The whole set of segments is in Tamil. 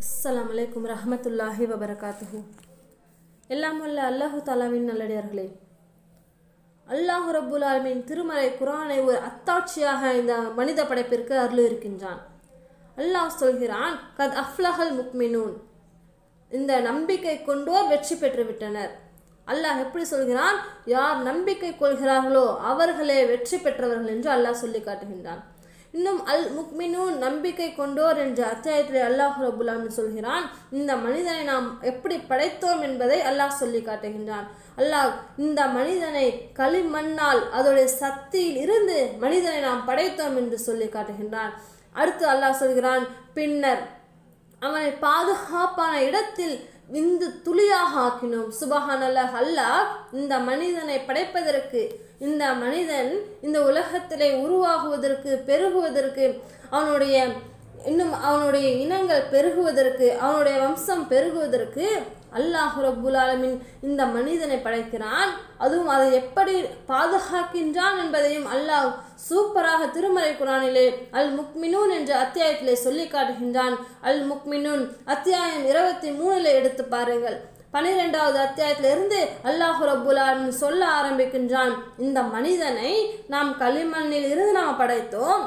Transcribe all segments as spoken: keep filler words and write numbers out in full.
அஸ்ஸலாமு அலைக்கும் ரஹ்மத்துல்லாஹி வபரகாத்துஹு. எல்லாம் வல்ல அல்லாஹு தஆலாவின் நல்லடியார்களே, அல்லாஹ் ரப்புல் ஆலமீன் திருமறை குர்ஆனை ஒரு அத்தாட்சியாக இந்த மனித படைப்பிற்கு அருள் இருக்கின்றான். அல்லாஹ் சொல்கிறான், கத் அஃப்லஹல் முக்மினூன், இந்த நம்பிக்கை கொண்டோர் வெற்றி பெற்று விட்டனர். அல்லாஹ் எப்படி சொல்கிறான்? யார் நம்பிக்கை கொள்கிறார்களோ அவர்களே வெற்றி பெற்றவர்கள் என்று அல்லாஹ் சொல்லி காட்டுகின்றான். இன்னும் அல் முக்மினூன், நம்பிக்கை கொண்டோர் என்ற அத்தியாயத்தில் அல்லாஹ் ரப்புல் ஆலமீன் சொல்கிறான், இந்த மனிதனை நாம் எப்படி படைத்தோம் என்பதை அல்லாஹ் சொல்லி காட்டுகின்றான். அல்லாஹ் இந்த மனிதனை களிமண்ணால் அதோடைய சக்தியில் இருந்து மனிதனை நாம் படைத்தோம் என்று சொல்லி காட்டுகின்றான். அடுத்து அல்லாஹ் சொல்கிறான், பின்னர் அவனை பாதுகாப்பான இடத்தில் விந்து துளியாக ஆக்கினோம். சுபஹானல்லாஹ். அல்லாஹ் இந்த மனிதனை படைப்பதற்கு, இந்த மனிதன் இந்த உலகத்திலே உருவாகுவதற்கு, பெருகுவதற்கு, அவனுடைய இன்னும் அவனுடைய இனங்கள் பெருகுவதற்கு, அவனுடைய வம்சம் பெருகுவதற்கு அல்லாஹ் ரப்புல் ஆலமீன் இந்த மனிதனை படைக்கிறான். அதுவும் அதை எப்படி பாதுகாக்கின்றான் என்பதையும் அல்லாஹ் சூப்பராக திருமறை குர்ஆனிலே அல் முக்மினூன் என்ற அத்தியாயத்திலே சொல்லி காட்டுகின்றான். அல் முக்மினூன் அத்தியாயம் இருபத்தி மூணுல எடுத்து பாருங்கள். பனிரெண்டாவது அத்தியாயத்திலிருந்து அல்லாஹ் ரப்புல் ஆலமீன் சொல்ல ஆரம்பிக்கின்றான், இந்த மனிதனை நாம் களிமண்ணில் இருந்து நாம் படைத்தோம்,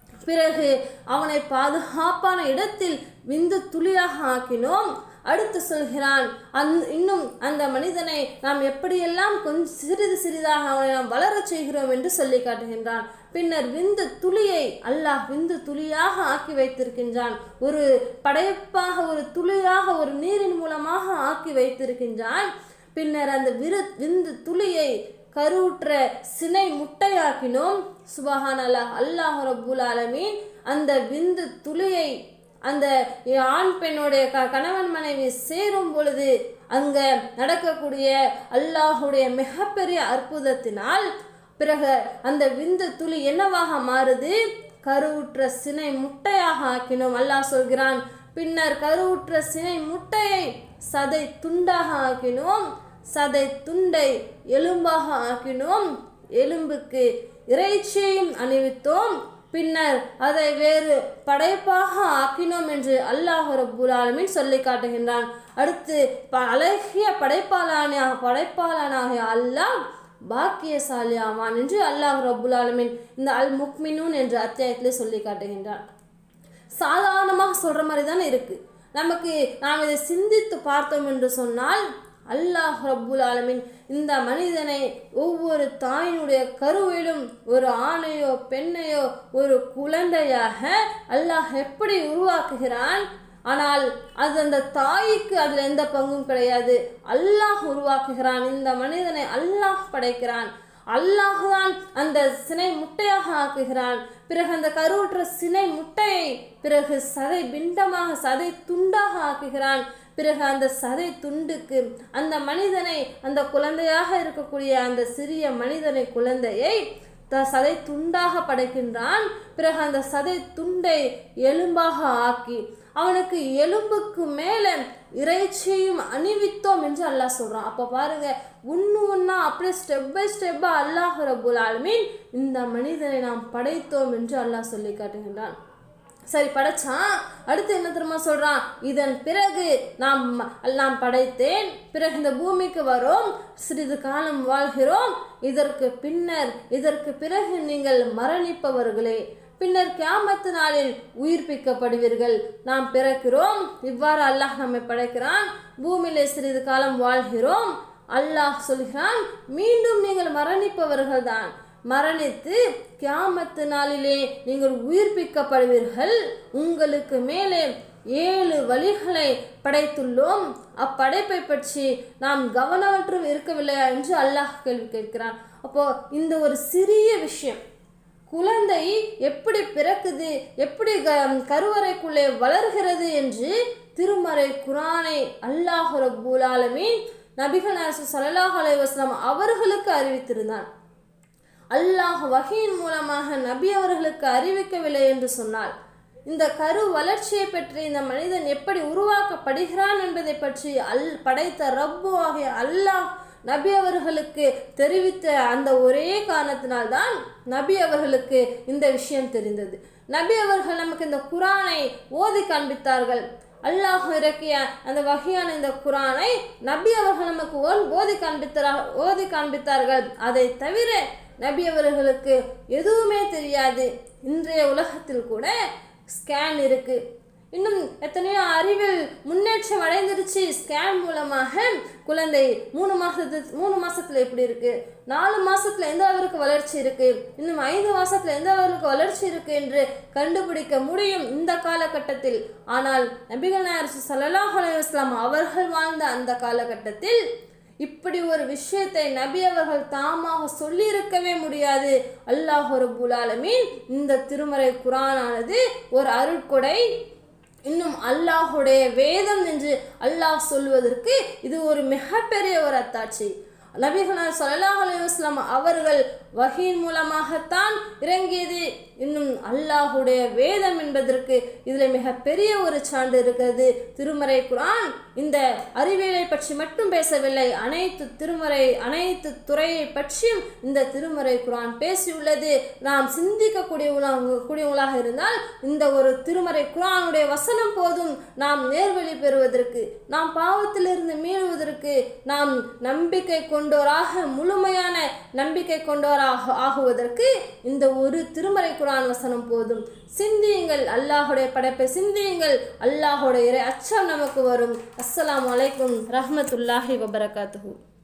பிறகு அவனை பாதுகாப்பான இடத்தில் விந்து துளியாக ஆக்கினோம். அடுத்து சொல்கிறான், அந் இன்னும் அந்த மனிதனை நாம் எப்படியெல்லாம் கொஞ்சம் சிறிது சிறிதாக அவனை நாம் வளரச் செய்கிறோம் என்று சொல்லி காட்டுகின்றான். பின்னர் விந்து துளியை அல்லாஹ் விந்து துளியாக ஆக்கி வைத்திருக்கின்றான். ஒரு படைப்பாக, ஒரு துளியாக, ஒரு நீரின் மூலமாக ஆக்கி வைத்திருக்கின்றான். பின்னர் அந்த விரு விந்து துளியை கருவுற்ற சினை முட்டையாக்கினோம். சுபஹானல்லாஹ். அல்லாஹ் ரப்புல் ஆலமீன் அந்த விந்து துளியை அந்த ஆண் பெண்ணுடைய க கணவன் மனைவி சேரும் பொழுது அங்க நடக்கக்கூடிய அல்லாஹுடைய மிகப்பெரிய அற்புதத்தினால் பிறகு அந்த விந்து துளி என்னவாக மாறுது? கருவுற்ற சினை முட்டையாக ஆக்கினோம். அல்லாஹ் சொல்கிறான், பின்னர் கருவுற்ற சினை முட்டையை சதை துண்டாக ஆக்கினோம், சதை துண்டை எலும்பாக ஆக்கினோம், எலும்புக்கு இறைச்சியையும் அணிவித்தோம், பின்னர் அதை வேறு படைப்பாக ஆக்கினோம் என்று அல்லாஹ் ரப்புல் ஆலமீன் சொல்லி காட்டுகின்றான். அடுத்து அழகிய படைப்பாளான படைப்பாளனாக அல்லாஹ் பாக்கியசாலி ஆவான் என்று அல்லாஹ் ரப்புல் ஆலமீன் இந்த அல் முக்மினூன் என்ற அத்தியாயத்திலே சொல்லி காட்டுகின்றான். சாதாரணமாக சொல்ற மாதிரி தானே இருக்கு. நமக்கு நாம் இதை சிந்தித்து பார்த்தோம் என்று சொன்னால், அல்லாஹ் ரப்புல் ஆலமீன் இந்த மனிதனை ஒவ்வொரு தாயினுடைய கருவிலும் ஒரு ஆணையோ பெண்ணையோ ஒரு குழந்தையாக அல்லாஹ் எப்படி உருவாக்குகிறான். ஆனால் அது அந்த தாய்க்கு அதில் எந்த பங்கும் கிடையாது. அல்லாஹ் உருவாக்குகிறான். இந்த மனிதனை அல்லாஹ் படைக்கிறான். அல்லாஹ் தான் அந்த சினை முட்டையாக ஆக்குகிறான். பிறகு அந்த கருவுற்ற சினை முட்டையை பிறகு சதை பிண்டமாக, சதை துண்டாக ஆக்குகிறான். பிறகு அந்த சதை துண்டுக்கு அந்த மனிதனை, அந்த குழந்தையாக இருக்கக்கூடிய அந்த சிறிய மனிதனை, குழந்தையை த சதை துண்டாக படைக்கின்றான். பிறகு அந்த சதை துண்டை எலும்பாக ஆக்கி அவனுக்கு எலும்புக்கு மேலே இறைச்சியையும் அணிவித்தோம் என்று அல்லாஹ் சொல்றான். அப்போ பாருங்க, ஒன்று ஒன்றா அப்படியே ஸ்டெப் பை ஸ்டெப்பா அல்லாஹ் ரப்புல் ஆலமீன் இந்த மனிதனை நாம் படைத்தோம் என்று அல்லாஹ் சொல்லி காட்டுகின்றான். சரி, படைச்சான். அடுத்து என்ன தெரியுமா சொல்றான்? இதன் பிறகு நாம் நாம் படைத்தேன், பிறகு இந்த பூமிக்கு வரோம், சிறிது காலம் வாழ்கிறோம், இதற்கு பின்னர் இதற்கு பிறகு நீங்கள் மரணிப்பவர்களே, பின்னர் கியாமத்து நாளில் உயிர்ப்பிக்கப்படுவீர்கள். நாம் பிறக்கிறோம், இவ்வாறு அல்லாஹ் நம்மை படைக்கிறான். பூமியிலே சிறிது காலம் வாழ்கிறோம். அல்லாஹ் சொல்கிறான், மீண்டும் நீங்கள் மரணிப்பவர்கள் தான். மரணித்து கியாமத்து நாளிலே நீங்கள் உயிர்ப்பிக்கப்படுவீர்கள். உங்களுக்கு மேலே ஏழு வழிகளை படைத்துள்ளோம். அப்படைப்பை பற்றி நாம் கவனமற்றும் இருக்கவில்லையா என்று அல்லாஹ் கேள்வி கேட்கிறான். அப்போ இந்த ஒரு சிறிய விஷயம், குழந்தை எப்படி பிறக்குது, எப்படி கருவறைக்குள்ளே வளர்கிறது என்று திருமறை குர்ஆனை அல்லாஹ் ரப்புல் ஆலமீன் நபிகள் நாயகம் ஸல்லல்லாஹு அலைஹி வஸல்லம் அவர்களுக்கு அறிவித்திருந்தான். அல்லாஹ் வஹீயின் மூலமாக நபி அவர்களுக்கு அறிவிக்கவில்லை என்று சொன்னால், இந்த கரு வளர்ச்சியை பற்றி, இந்த மனிதன் எப்படி உருவாக்கப்படுகிறான் என்பதை பற்றி அல் படைத்த ரப்பு ஆகிய அல்லாஹ் நபி அவர்களுக்கு தெரிவித்த அந்த ஒரே காரணத்தினால்தான் நபி அவர்களுக்கு இந்த விஷயம் தெரிந்தது. நபி அவர்கள் நமக்கு இந்த குர்ஆனை ஓதி காண்பித்தார்கள். அல்லாஹ் இறக்கிய அந்த வகையான இந்த குரானை நபி அவர்கள் நமக்கு ஓதி காண்பித்தார் ஓதி காண்பித்தார்கள். அதை தவிர நபி அவர்களுக்கு எதுவுமே தெரியாது. இன்றைய உலகத்தில் கூட ஸ்கேன் இருக்கு. இன்னும் எத்தனையோ அறிவியல் முன்னேற்றம் அடைந்துருச்சு. ஸ்கேன் மூலமாக குழந்தை மூணு மாசத்து மூணு மாசத்துல எப்படி இருக்கு, நாலு மாசத்துல எந்த அளவுக்கு வளர்ச்சி இருக்கு, இன்னும் ஐந்து மாசத்துல எந்த அளவுக்கு வளர்ச்சி இருக்கு என்று கண்டுபிடிக்க முடியும் இந்த காலகட்டத்தில். ஆனால் நபிகள் நாயகம் ஸல்லல்லாஹு அலைஹி வஸல்லம் அவர்கள் வாழ்ந்த அந்த காலகட்டத்தில் இப்படி ஒரு விஷயத்தை நபி அவர்கள் தாமாக சொல்லியிருக்கவே முடியாது. அல்லாஹ் ரப்புல் ஆலமீன் இந்த திருமறை குர்ஆனானது ஒரு அருட்கொடை, இன்னும் அல்லாஹுடைய வேதம் என்று அல்லாஹ் சொல்வதற்கு இது ஒரு மிகப்பெரிய ஒரு அத்தாட்சி. நபிகள் ஸல்லல்லாஹு அலைஹி வஸல்லம் அவர்கள் வஹீன் மூலமாகத்தான் இறங்கியது. இன்னும் அல்லாஹுடைய வேதம் என்பதற்கு இதில் மிக பெரிய ஒரு சான்று இருக்கிறது. திருமறை குர்ஆன் இந்த அறிவியலை பற்றி மட்டும் பேசவில்லை, அனைத்து திருமறை அனைத்து துறையை பற்றியும் இந்த திருமறை குர்ஆன் பேசியுள்ளது. நாம் சிந்திக்கக்கூடியவங்களாக கூடியவங்களாக இருந்தால் இந்த ஒரு திருமறை குர்ஆனுடைய வசனம் போதும் நாம் நேர்வழி பெறுவதற்கு, நாம் பாவத்திலிருந்து மீளுவதற்கு, நாம் நம்பிக்கை கொண்டோராக முழுமையான நம்பிக்கை கொண்டோராக ஆகுவதற்கு இந்த ஒரு திருமறை குர்ஆன் வசனம் போதும். சிந்தியுங்கள், அல்லாஹுடைய படைப்பை சிந்தியுங்கள், அல்லாஹுடைய இறை அச்சம் நமக்கு வரும். அஸ்ஸலாமு அலைக்கும் ரஹ்மத்துல்லாஹி வபரகாத்துஹு.